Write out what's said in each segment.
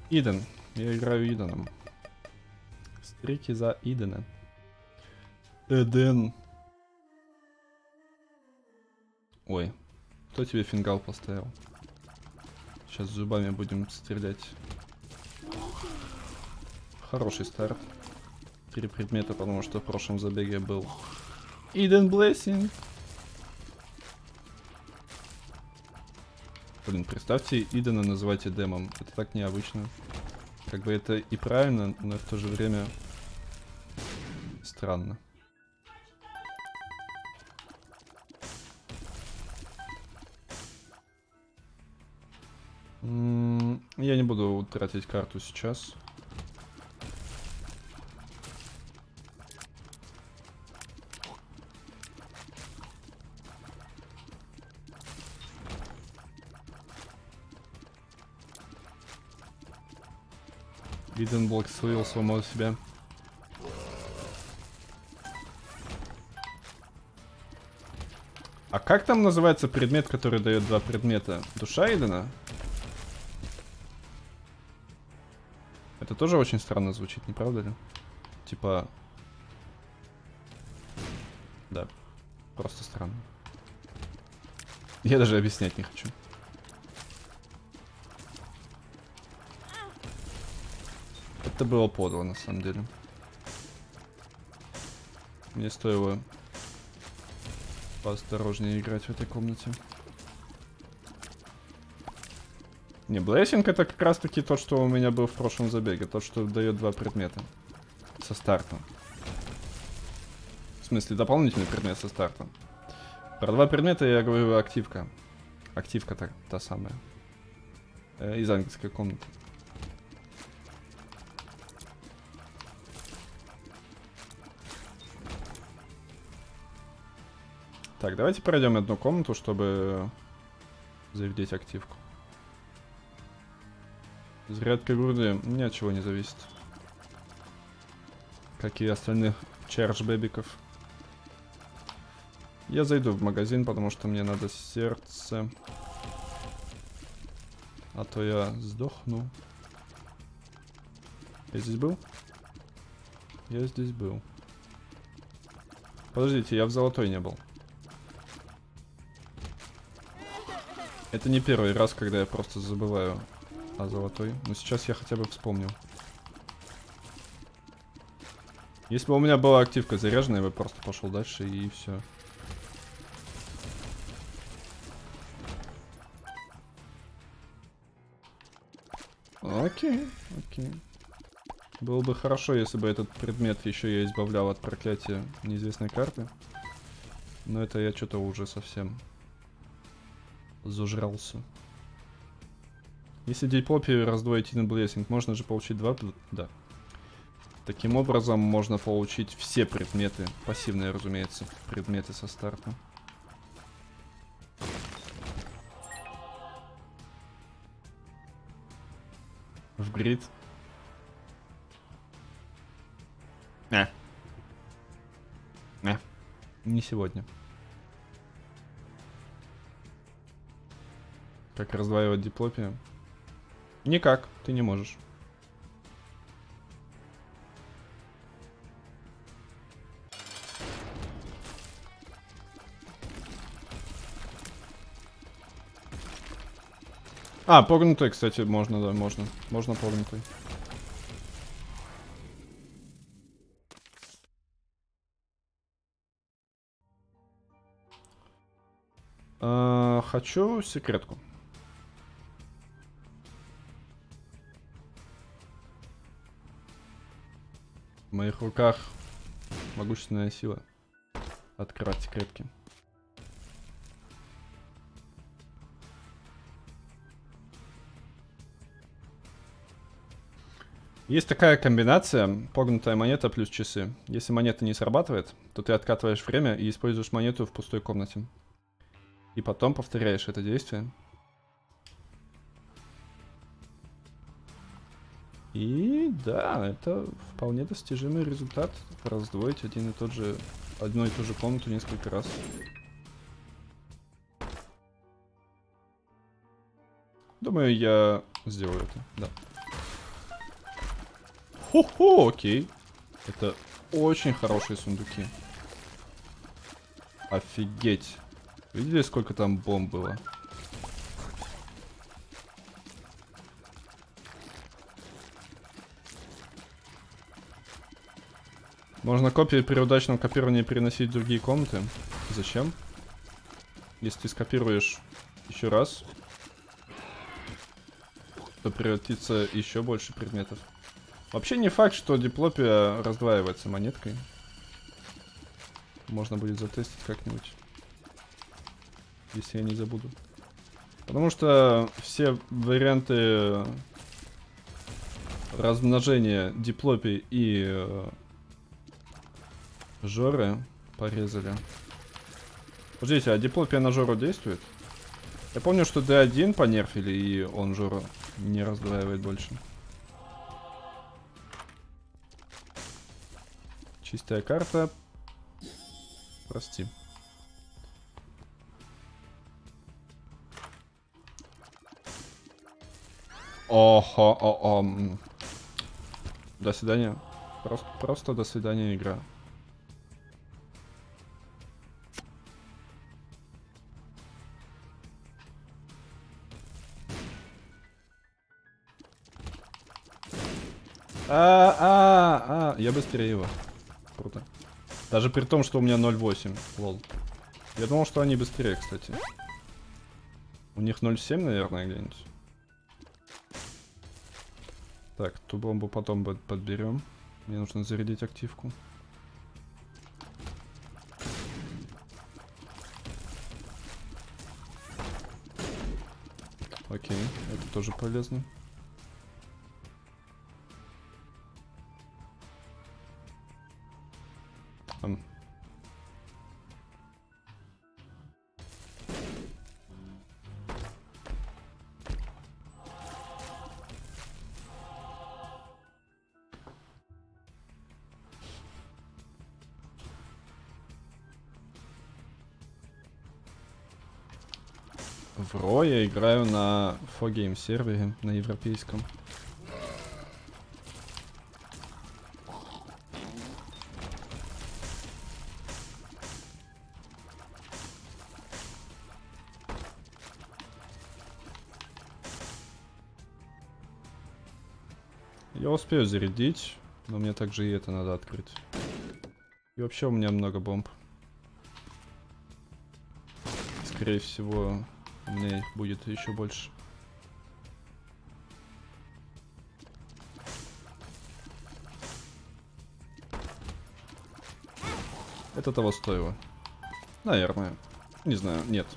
Иден. Я играю Иденом. Стрики за Идена. Эден. Ой. Кто тебе фингал поставил? Сейчас зубами будем стрелять. Хороший старт. 3 предмета, потому что в прошлом забеге был Иден Блессинг. Блин, представьте Идена называть Эдемом. Это так необычно. Как бы это и правильно, но в то же время странно. Я не буду тратить карту сейчас. Иден благословил самого себя. А как там называется предмет, который дает 2 предмета? Душа Идена? Это тоже очень странно звучит, не правда ли? Типа... Да. Просто странно. Я даже объяснять не хочу. Это было подло, на самом деле. Мне стоило поосторожнее играть в этой комнате. Не, Блессинг это как раз таки то, что у меня был в прошлом забеге. Тот, что дает 2 предмета. Со старта. В смысле, дополнительный предмет со старта. Про 2 предмета я говорю активка. Активка та самая. Из ангельской комнаты. Так, давайте пройдем одну комнату, чтобы зарядить активку. Зарядка груди ни от чего не зависит. Как и остальных чардж-бэбиков. Я зайду в магазин, потому что мне надо сердце. А то я сдохну. Я здесь был? Я здесь был. Подождите, я в золотой не был. Это не первый раз, когда я просто забываю о золотой. Но сейчас я хотя бы вспомнил. Если бы у меня была активка заряжена, я бы просто пошел дальше и все. Окей, окей. Было бы хорошо, если бы этот предмет еще я избавлял от проклятия неизвестной карты. Но это я что-то уже совсем зажрался. Если диплопию раздвоить Hidden Blessing, можно же получить 2... Да. Таким образом, можно получить все предметы. Пассивные, разумеется, предметы со старта. В грид. Не сегодня. Как раздваивать диплопию? Никак, ты не можешь. А, погнутой, кстати, можно, да, можно. Можно погнутой. Хочу секретку. В моих руках могущественная сила. Открывать секретки. Есть такая комбинация, погнутая монета плюс часы. Если монета не срабатывает, то ты откатываешь время и используешь монету в пустой комнате. И потом повторяешь это действие. И да, это вполне достижимый результат. Раздвоить одну и ту же комнату несколько раз. Думаю, я сделаю это, да. О-хо-хо, окей. Это очень хорошие сундуки. Офигеть. Видели, сколько там бомб было? Можно копии при удачном копировании переносить в другие комнаты. Зачем? Если ты скопируешь еще раз, то превратится еще больше предметов. Вообще не факт, что диплопия раздваивается монеткой. Можно будет затестить как-нибудь. Если я не забуду. Потому что все варианты размножения диплопии и Жоры порезали. Подождите, а диплопия на Жору действует? Я помню, что D1 понерфили, и он Жору не раздваивает больше. Чистая карта. Прости. Охо-о-о. До свидания. Просто до свидания, игра. Я быстрее его. Круто. Даже при том, что у меня 0.8. Лол. Я думал, что они быстрее, кстати. У них 0.7, наверное, где-нибудь. Так, ту бомбу потом подберем. Мне нужно зарядить активку. Окей, это тоже полезно. В РО я играю на 4Game сервере, на европейском. Я успею зарядить, но мне также и это надо открыть. И вообще у меня много бомб. Скорее всего, у меня их будет еще больше. Это того стоило. Наверное. Не знаю, нет.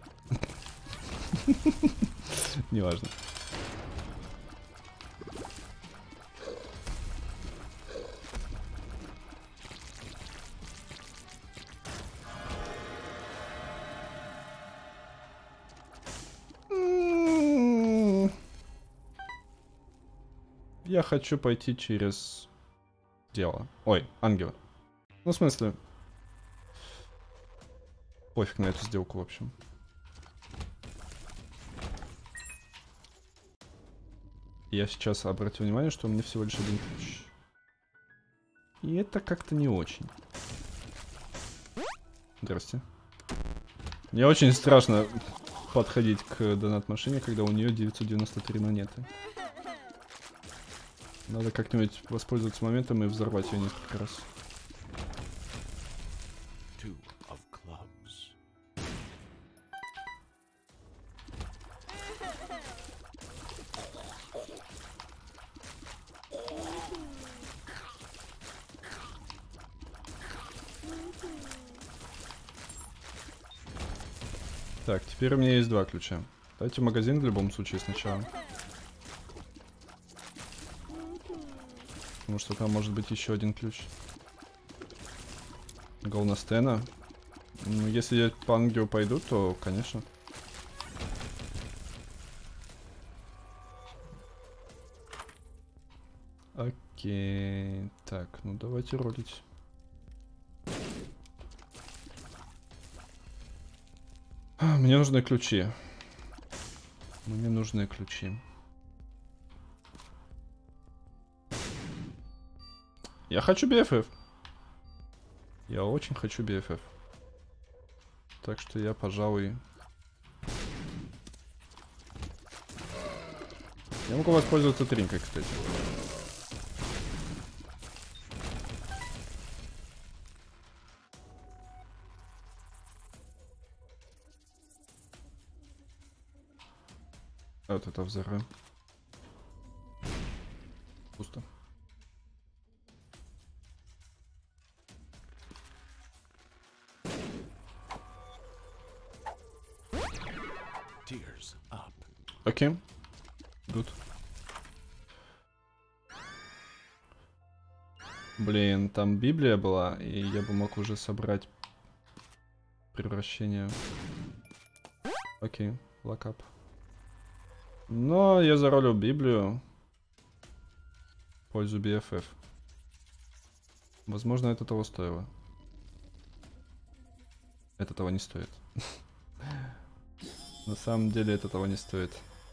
Неважно. Я хочу пойти через дело. Ой, ангела. Ну, в смысле... Пофиг на эту сделку, в общем. Я сейчас обратил внимание, что у меня всего лишь один ключ. И это как-то не очень. Здрасте. Мне очень страшно подходить к донат-машине, когда у нее 993 монеты. Надо как-нибудь воспользоваться моментом и взорвать ее несколько раз. Так, теперь у меня есть два ключа. Давайте в магазин в любом случае сначала. Потому что там может быть еще один ключ. Гол на Стена. Ну, если я по ангелу пойду, то, конечно. Окей. Так, ну давайте ролить. Мне нужны ключи. Мне нужны ключи. Я хочу BFF. Я очень хочу BFF. Так что я, пожалуй... Я могу воспользоваться тринкой, кстати. Вот это взорвем. Пусто. Окей. Good. Блин, там Библия была, и я бы мог уже собрать превращение. Окей, локап. Но я заролил Библию в пользу BFF. Возможно, это того стоило. Это того не стоит. На самом деле это того не стоит.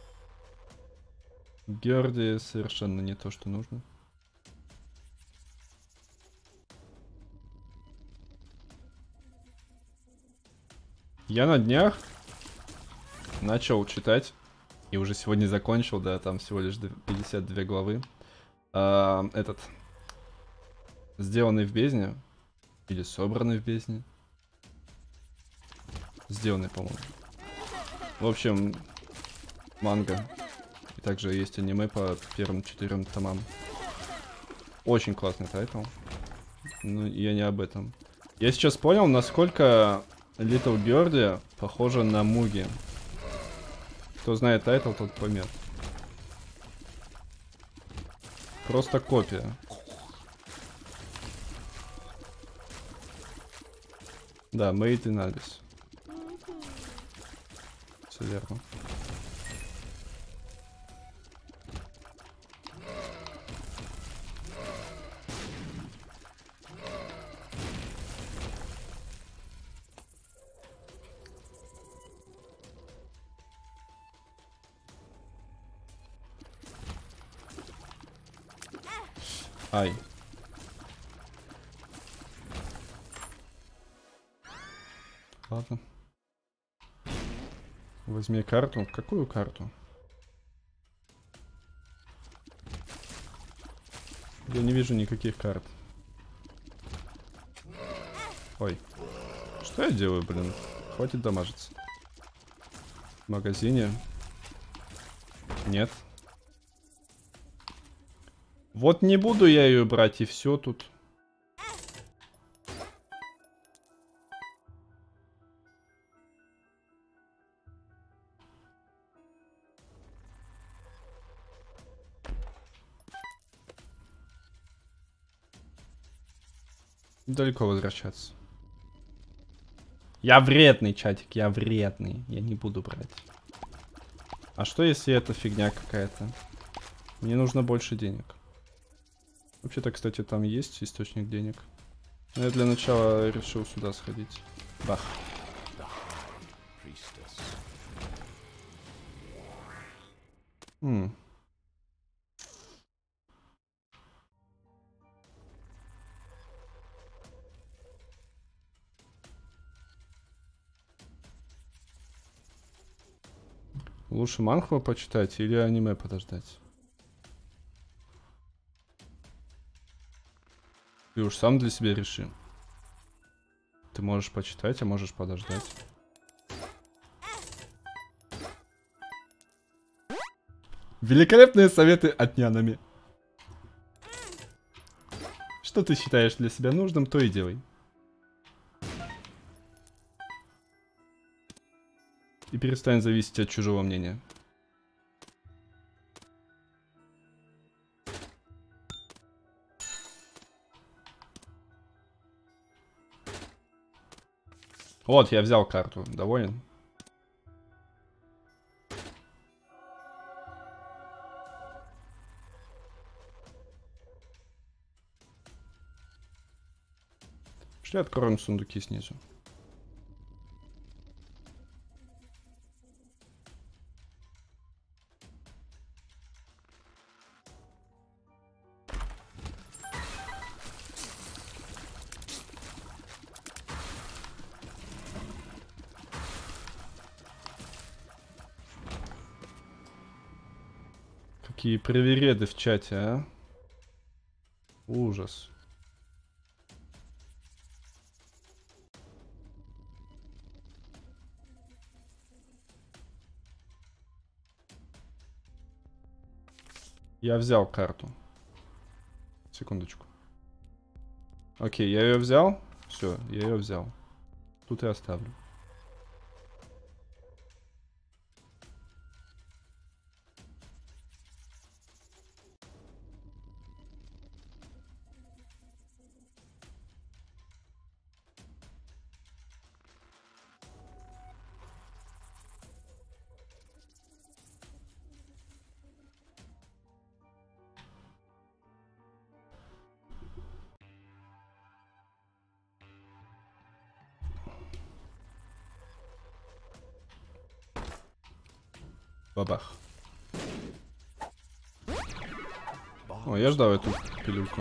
Герди совершенно не то, что нужно. Я на днях начал читать, и уже сегодня закончил, да, там всего лишь 52 главы. Этот, сделанный в бездне, или собранный в бездне. Сделанный, по-моему. В общем, манга. И также есть аниме по первым 4 томам. Очень классный тайтл. Но я не об этом. Я сейчас понял, насколько Little Birdie похожа на Муги. Кто знает тайтл, тот поймет. Просто копия. Да, Made in Abyss. Все верно. Ай. Ладно. Возьми карту. Какую карту? Я не вижу никаких карт. Ой. Что я делаю, блин? Хватит дамажиться. В магазине. Нет. Вот не буду я ее брать, и все тут. Далеко возвращаться. Я вредный, чатик, я вредный. Я не буду брать. А что если это фигня какая-то? Мне нужно больше денег. Вообще-то, кстати, там есть источник денег. Но я для начала решил сюда сходить. Бах. Лучше манхву почитать или аниме подождать? Ты уж сам для себя реши. Ты можешь почитать, а можешь подождать. Великолепные советы от Нянами. Что ты считаешь для себя нужным, то и делай. И перестань зависеть от чужого мнения. Вот, я взял карту. Доволен? Пошли откроем сундуки снизу. Какие привереды в чате, а? Ужас. Я взял карту. Секундочку. Окей, я ее взял. Все, я ее взял. Тут и оставлю. Бабах. О, я ждал эту пилюльку.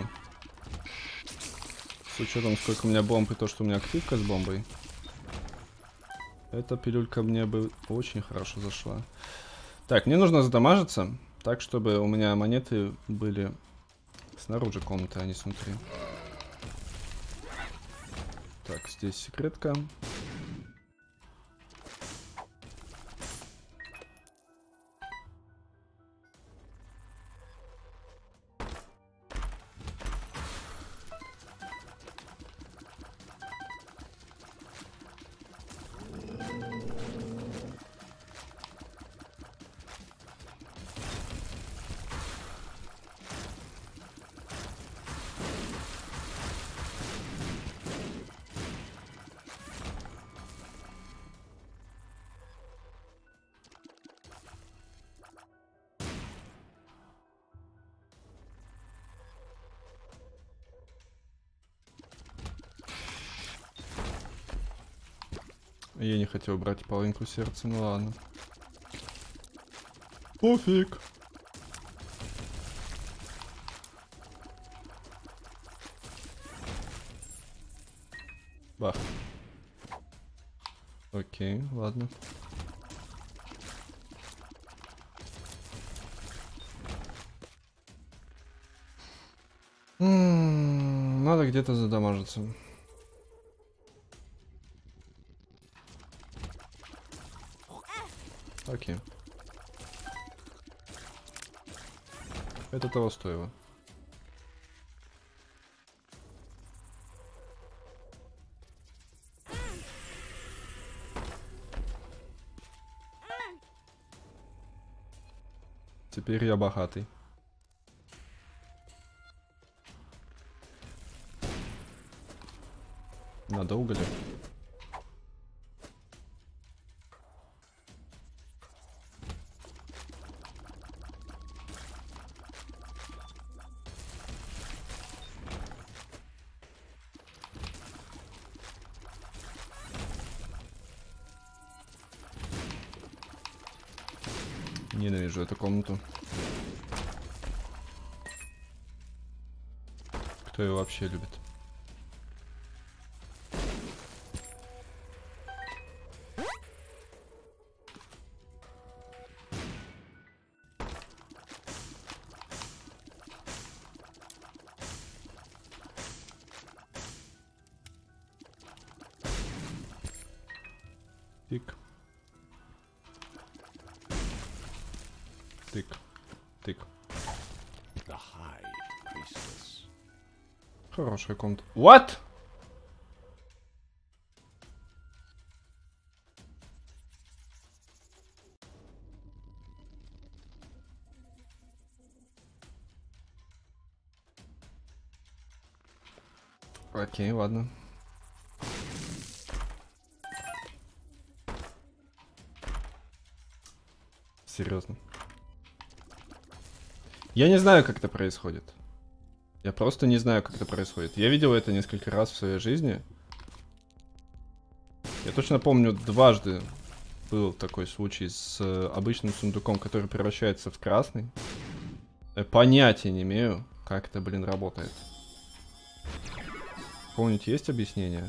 С учетом, сколько у меня бомб и то, что у меня активка с бомбой. Эта пилюлька мне бы очень хорошо зашла. Так, мне нужно задамажиться, так, чтобы у меня монеты были снаружи комнаты, а не снутри. Так, здесь секретка. Я не хотел брать половинку сердца, ну ладно. Пофиг. Бах. Окей, ладно. Надо где-то задамажиться. Окей. Это того стоило. Теперь я богатый. Надолго ли? Ненавижу эту комнату. Кто ее вообще любит? Тык. Тык. Тык. Хорошая комната. What? Окей, ладно. Серьезно. Я не знаю, как это происходит. Я просто не знаю, как это происходит. Я видел это несколько раз в своей жизни. Я точно помню, дважды был такой случай с обычным сундуком, который превращается в красный. Я понятия не имею, как это, блин, работает. Помните, есть объяснение?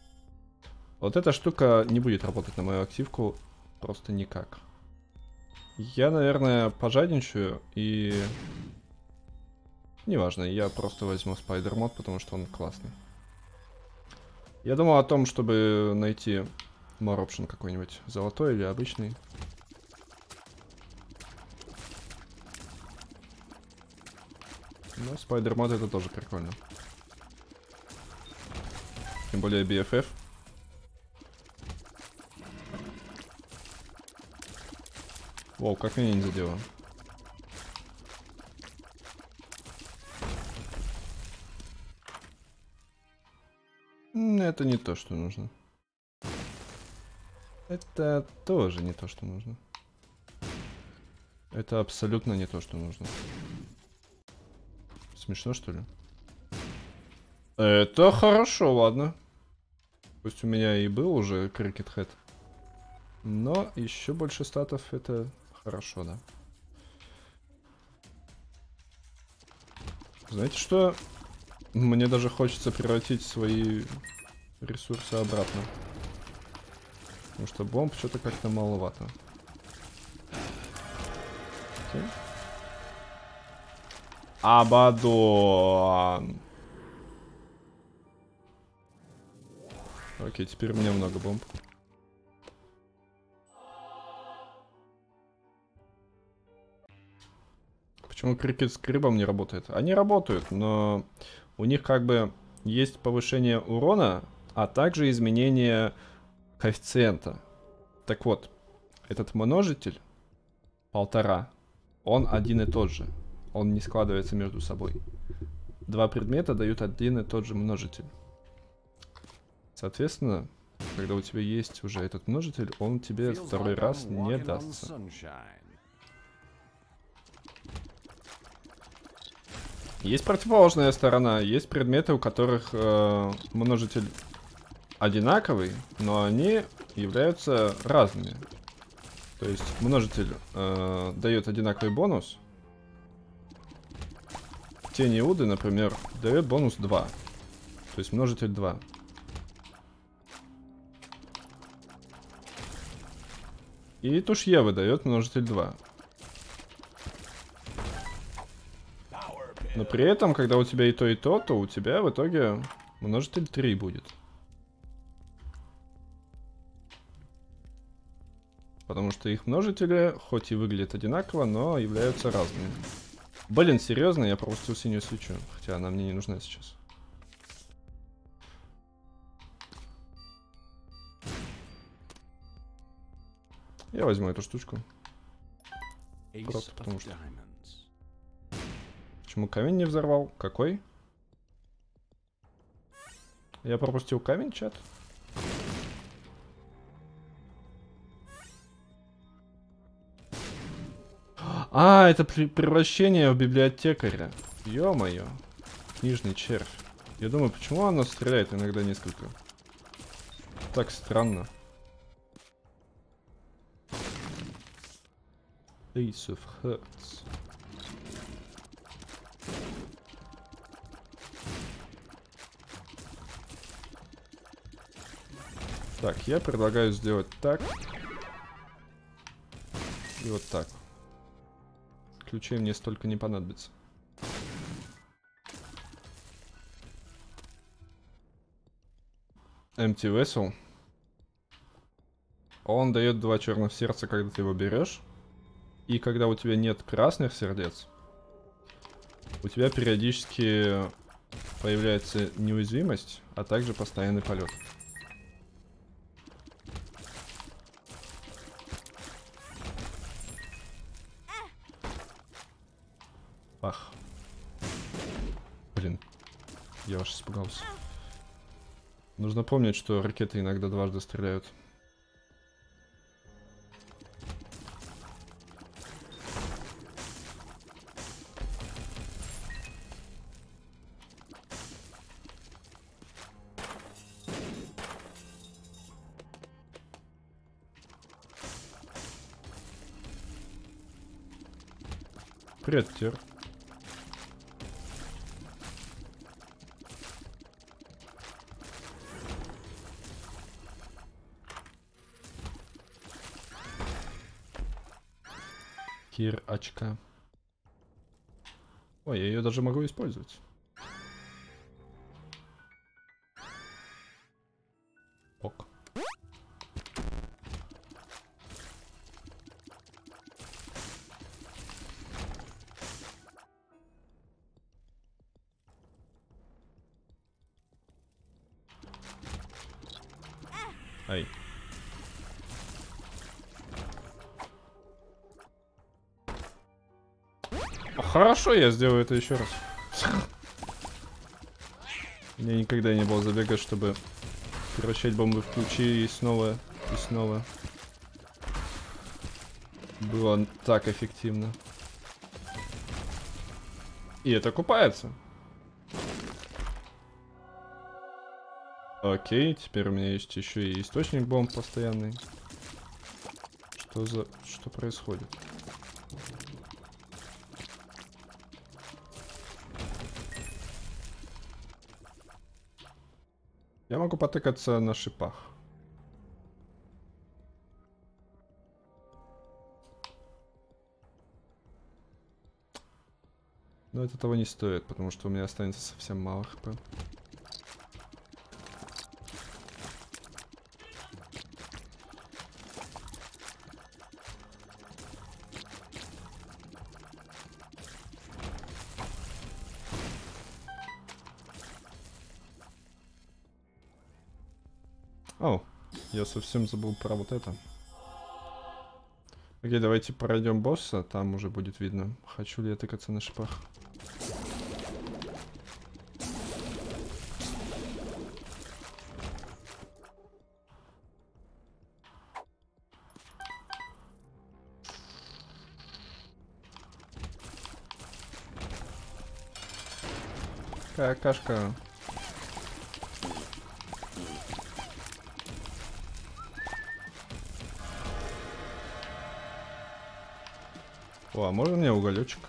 Вот эта штука не будет работать на мою активку просто никак. Я, наверное, пожадничаю и... Неважно, я просто возьму Spider Mod, потому что он классный. Я думал о том, чтобы найти More Option какой-нибудь, золотой или обычный. Но Spider Mod это тоже прикольно. Тем более BFF. Воу, как меня не задело. Это не то, что нужно. Это тоже не то, что нужно. Это абсолютно не то, что нужно. Смешно, что ли? Это хорошо, ладно. Пусть у меня и был уже Cricket Head. Но еще больше статов это хорошо, да. Знаете что? Мне даже хочется превратить свои ресурсы обратно. Потому что бомб что-то как-то маловато. Окей. Абадон. Окей, теперь у меня много бомб. Почему крикет с крибом не работает? Они работают, но у них как бы есть повышение урона, а также изменение коэффициента. Так вот, этот множитель 1,5, он один и тот же. Он не складывается между собой. Два предмета дают один и тот же множитель. Соответственно, когда у тебя есть уже этот множитель, он тебе второй раз не дастся. Есть противоположная сторона. Есть предметы, у которых множитель одинаковый, но они являются разными. То есть множитель дает одинаковый бонус. Тень Иуды, например, дает бонус 2. То есть множитель 2. И тушь Евы дает множитель 2. Но при этом, когда у тебя и то, то у тебя в итоге множитель 3 будет. Потому что их множители, хоть и выглядят одинаково, но являются разными. Блин, серьезно, я пропустил синюю свечу. Хотя она мне не нужна сейчас. Я возьму эту штучку. Просто потому что... Почему камень не взорвал? Какой? Я пропустил камень, чат? А, это превращение в библиотекаря. Ё-моё. Книжный червь. Я думаю, почему оно стреляет иногда несколько? Так странно. Ace of Hearts. Так, я предлагаю сделать так. И вот так. Ключей мне столько не понадобится. Empty Vessel. Он дает 2 черных сердца, когда ты его берешь. И когда у тебя нет красных сердец, у тебя периодически появляется неуязвимость, а также постоянный полет. Ах. Блин. Я аж испугался. Нужно помнить, что ракеты иногда дважды стреляют. Привет, Тир. Кир очка. Ой, я ее даже могу использовать. Ок. Ай. Хорошо, я сделаю это еще раз. У меня никогда не было забега, чтобы превращать бомбы в ключи и снова, и снова. Было так эффективно. И это купается. Окей, теперь у меня есть еще и источник бомб постоянный. Что происходит? Я могу потыкаться на шипах. Но это того не стоит, потому что у меня останется совсем мало хп. О, я совсем забыл про вот это. Окей, давайте пройдем босса, там уже будет видно, хочу ли я тыкаться на шипах. Какашка. О, а можно мне уголечек?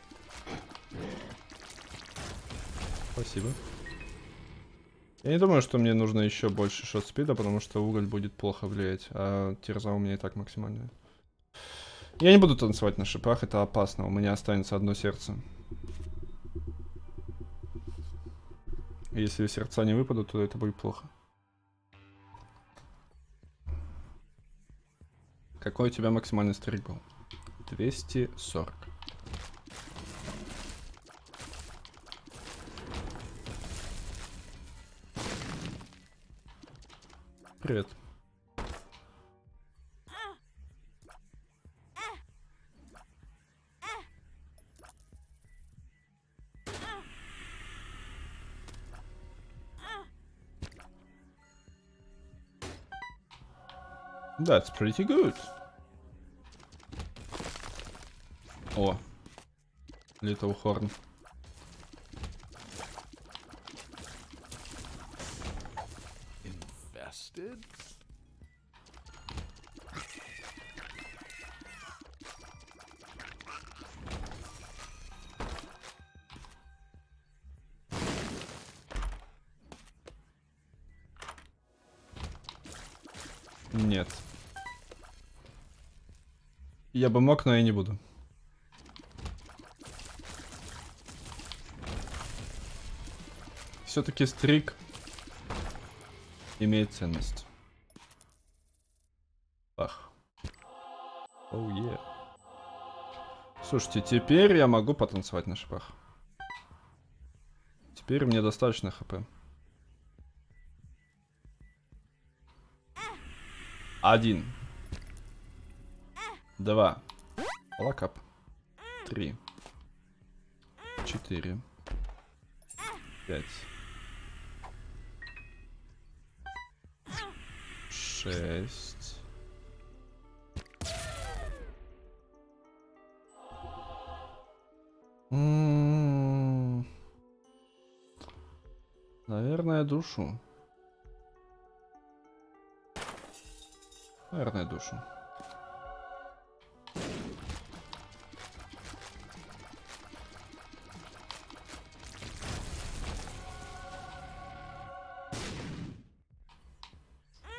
Спасибо. Я не думаю, что мне нужно еще больше шот-спида, потому что уголь будет плохо влиять, а терза у меня и так максимальная. Я не буду танцевать на шипах, это опасно, у меня останется одно сердце. Если сердца не выпадут, то это будет плохо. Какой у тебя максимальный стрик был? 240. Привет. That's pretty good. О, Little Horn. Invested? Нет. Я бы мог, но я не буду. Все-таки стрик имеет ценность. Ах. Оу, е. Слушайте, теперь я могу потанцевать на шипах. Теперь мне достаточно хп. 1. 2. Лакап. 3. 4. 5. 6. Наверное, душу. Наверное, душу.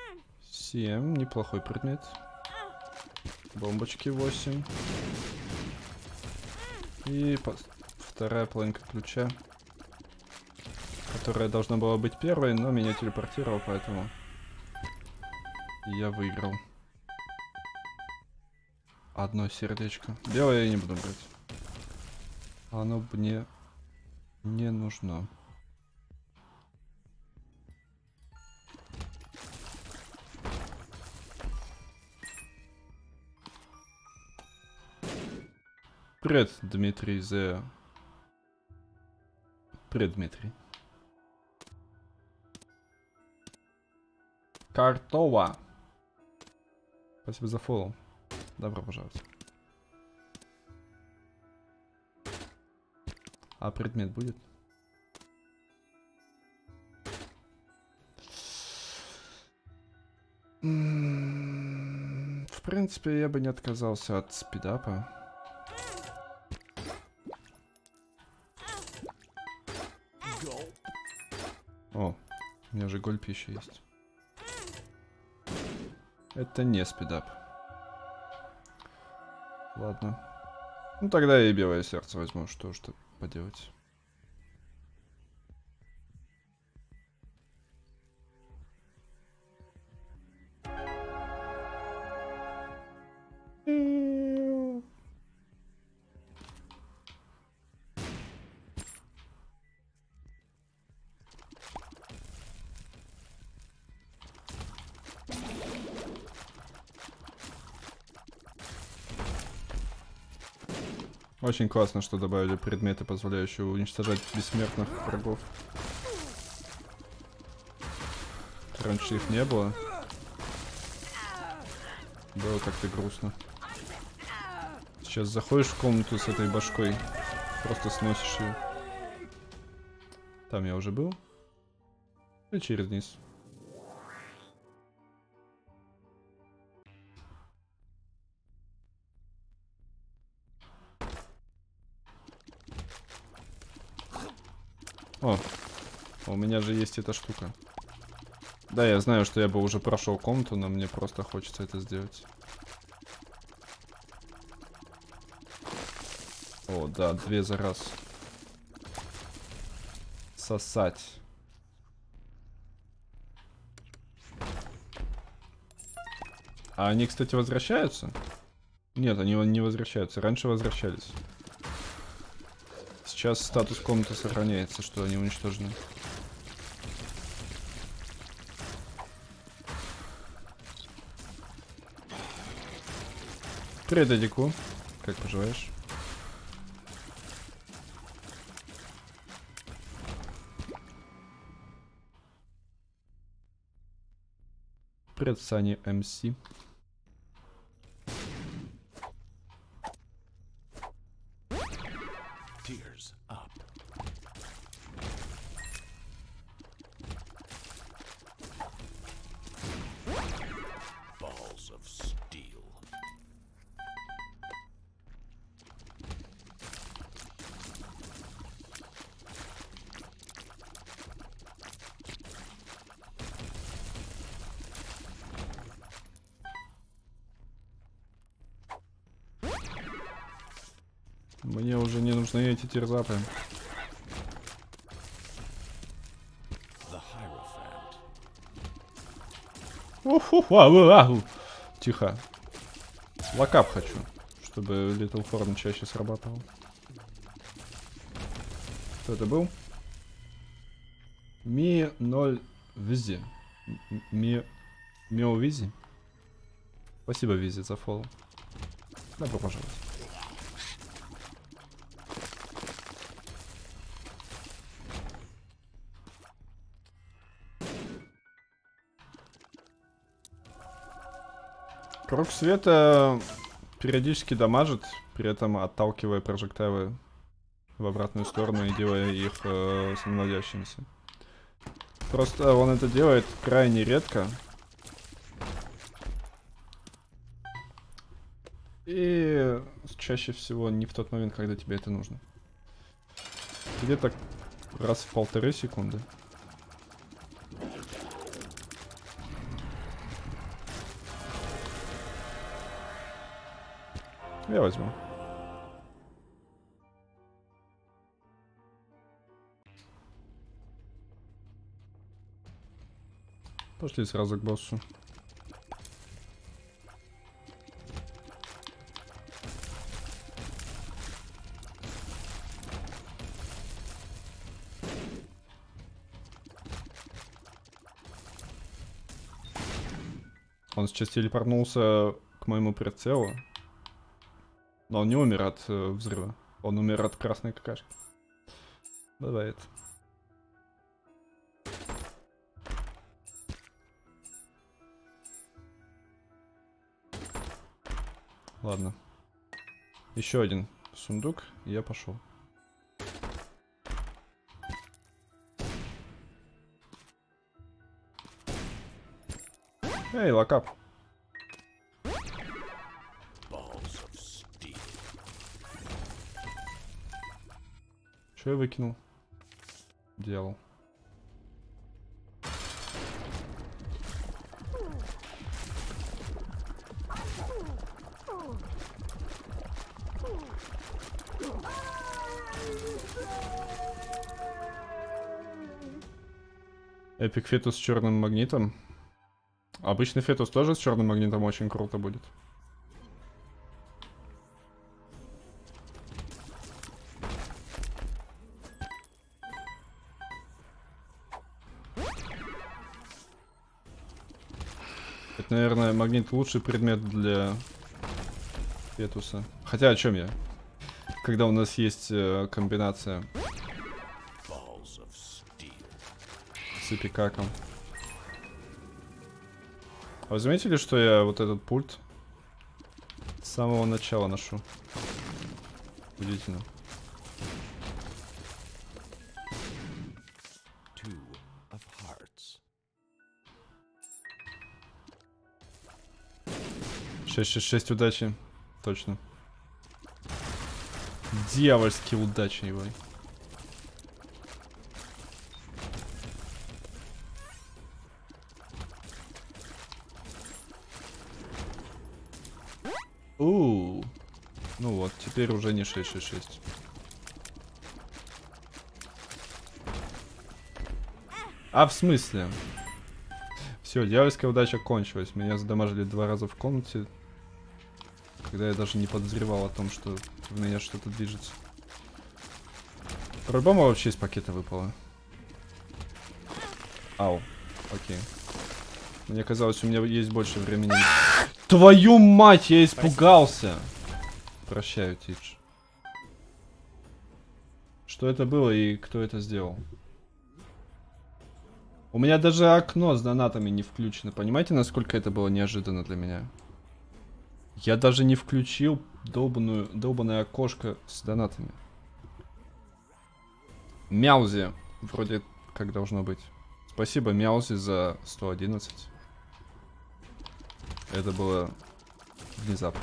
Неплохой предмет. Бомбочки 8. И вторая половинка ключа, которая должна была быть первой, но меня телепортировал, поэтому я выиграл. Одно сердечко. Белое я не буду брать. Оно мне не нужно. Привет, Дмитрий Зе. Привет, Дмитрий. Картова. Спасибо за фоллоу. Добро пожаловать. А предмет будет? В принципе, я бы не отказался от спидапа. О, у меня же голь пищи есть. Это не спидап. Ладно. Ну тогда я и белое сердце возьму, что поделать. Очень классно, что добавили предметы, позволяющие уничтожать бессмертных врагов. Раньше их не было. Было как-то грустно. Сейчас заходишь в комнату с этой башкой, просто сносишь ее. Там я уже был. И через низ. О, у меня же есть эта штука. Да, я знаю, что я бы уже прошел комнату, но мне просто хочется это сделать. О, да, 2 за раз. Сосать. А они, кстати, возвращаются? Нет, они не возвращаются. Раньше возвращались. Сейчас статус комнаты сохраняется, что они уничтожены. Привет, Эдику. Как поживаешь? Привет, Сани МС. Мне уже не нужны эти терзапы. Тихо. Локап хочу, чтобы Little Horn чаще срабатывал. Кто это был? Ми 0 Визи. Мио Визи. Спасибо, Визи, за фоллоу. Добро пожаловать. Круг света периодически дамажит, при этом отталкивая прожектайлы в обратную сторону и делая их самонаводящимися. Просто он это делает крайне редко. И чаще всего не в тот момент, когда тебе это нужно. Где-то раз в 1,5 секунды. Я возьму. Пошли сразу к боссу. Он сейчас телепортнулся к моему прицелу. Но он не умер от взрыва. Он умер от красной какашки. Бывает. Ладно. Еще один сундук, и я пошел. Эй, локап. Что я выкинул? Делал. Эпик фетус с черным магнитом. Обычный фетус тоже с черным магнитом очень круто будет. Это, наверное, магнит лучший предмет для фетуса. Хотя о чем я? Когда у нас есть комбинация с эпикаком. А вы заметили, что я вот этот пульт с самого начала ношу? Удивительно. Шесть удачи. Точно. Дьявольские удачи его. Ну вот, теперь уже не 666. А в смысле? Все, дьявольская удача кончилась. Меня задамажили 2 раза в комнате, когда я даже не подозревал о том, что в меня что-то движется. По-любому вообще из пакета выпало. Ау, окей. Мне казалось, у меня есть больше времени. Твою мать, я испугался! Прощаю, Тидж. Что это было и кто это сделал? У меня даже окно с донатами не включено. Понимаете, насколько это было неожиданно для меня? Я даже не включил долбанное окошко с донатами. Мяузи. Вроде как должно быть. Спасибо, Мяузи, за 111. Это было внезапно.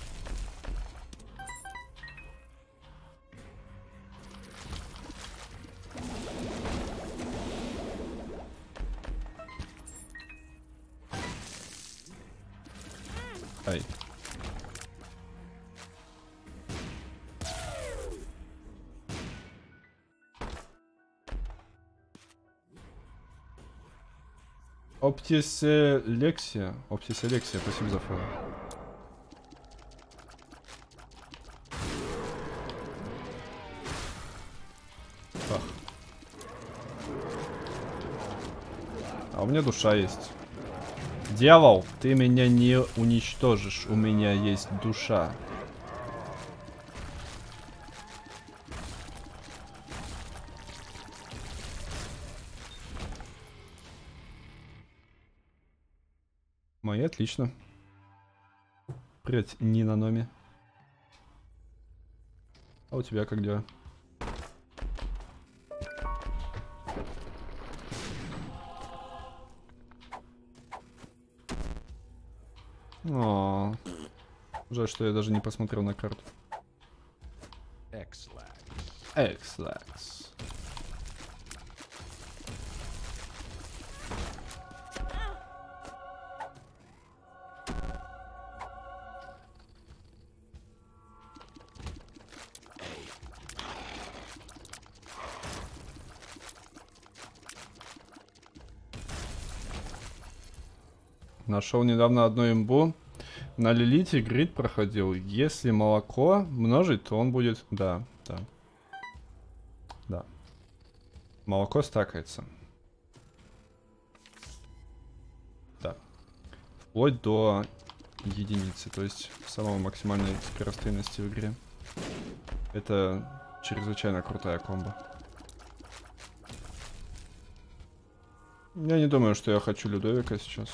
Ай. Оптис-Лексия, спасибо за фото. А у меня душа есть. Дьявол, ты меня не уничтожишь, у меня есть душа. Мои отлично. Привет, Нина Номи. А у тебя как дела? О, жаль, что я даже не посмотрел на карту. Экслакс. Нашел недавно одну имбу. На Лилите грид проходил. Если молоко множить, то он будет... Да. Молоко стакается. Да. Вплоть до единицы. То есть самой максимальной скорострельности в игре. Это чрезвычайно крутая комбо. Я не думаю, что я хочу Людовика сейчас.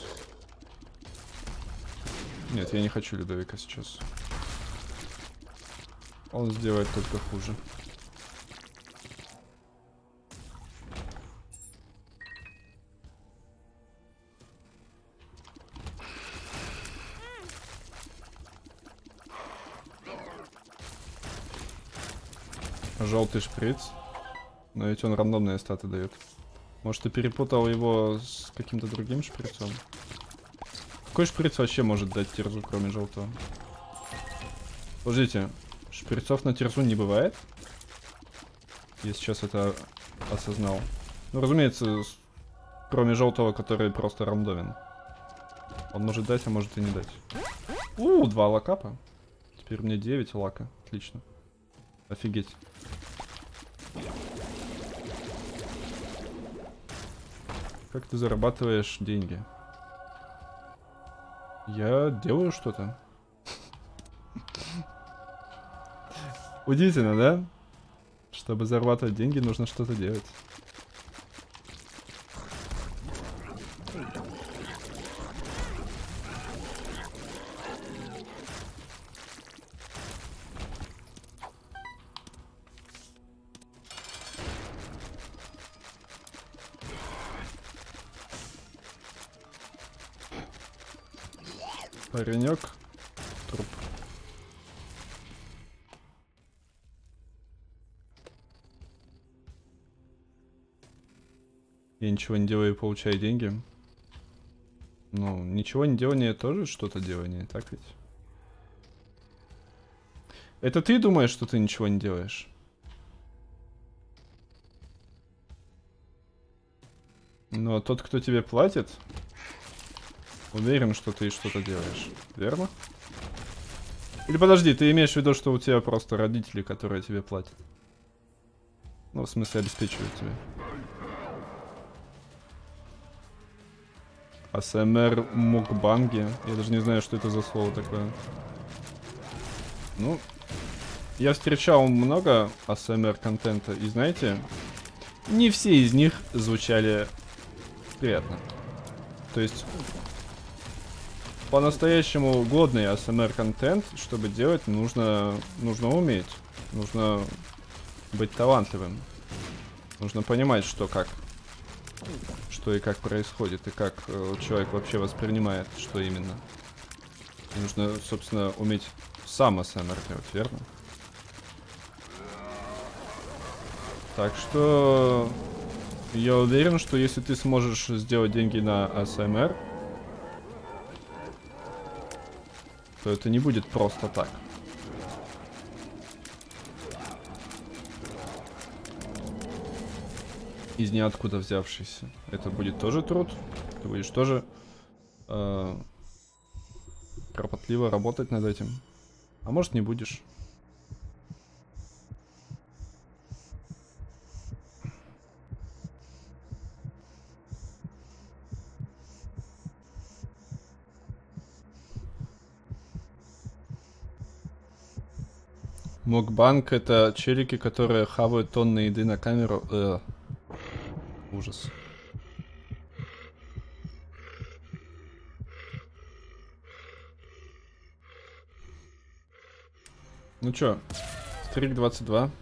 Нет, я не хочу Людовика сейчас. Он сделает только хуже. Желтый шприц. Но ведь он рандомные статы дает. Может, ты перепутал его с каким-то другим шприцом? Какой шприц вообще может дать терзу, кроме желтого? Подождите, шприцов на терзу не бывает? Я сейчас это осознал. Ну, разумеется, кроме желтого, который просто рандомен. Он может дать, а может и не дать. 2 лакапа. Теперь мне 9 лака. Отлично. Офигеть. Как ты зарабатываешь деньги? Я делаю что-то. Удивительно, да? Чтобы зарабатывать деньги, нужно что-то делать. Паренек. Труп. Я ничего не делаю и получаю деньги. Ну, ничего не делание тоже что-то делание, так ведь? Это ты думаешь, что ты ничего не делаешь? Но тот, кто тебе платит, уверен, что ты что-то делаешь, верно? Или подожди, ты имеешь в виду, что у тебя просто родители, которые тебе платят? Ну, в смысле, обеспечивают тебя. АСМР мукбанги. Я даже не знаю, что это за слово такое. Ну, я встречал много АСМР контента, и знаете, не все из них звучали приятно. То есть, по-настоящему годный АСМР контент, чтобы делать, нужно уметь. Нужно быть талантливым. Нужно понимать, что и как происходит, и как человек вообще воспринимает, что именно. И нужно, собственно, уметь сам АСМР делать, верно? Так что я уверен, что если ты сможешь сделать деньги на АСМР, то это не будет просто так. Из ниоткуда взявшийся. Это будет тоже труд. Ты будешь тоже кропотливо работать над этим. А может, не будешь. Мукбанг — это челики, которые хавают тонны еды на камеру. Ужас. Ну чё, стрик 22.